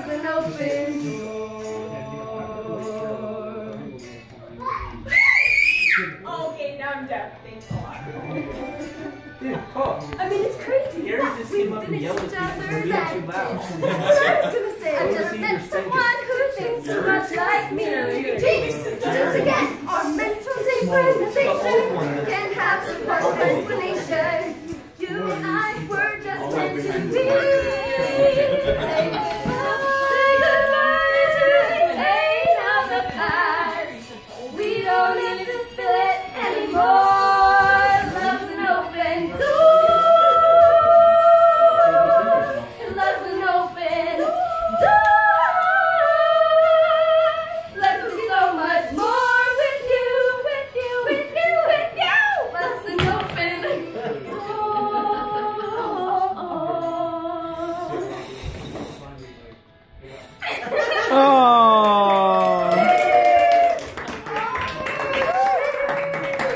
love's an open door. Okay, now I'm deaf. Thanks a lot. I mean, it's crazy. Gary just came up and yelled at people for being too loud. What I was gonna say, I've just met someone who thinks so much like me. Jinx, just again, our mental synchronization can have some perfect explanation. You and I were just meant to be. Say goodbye to the pain of the past. We don't need to feel it anymore. Love's an open door. Love's an open door. Let's do so much more with you, with you, with you, with you. Love's an open door.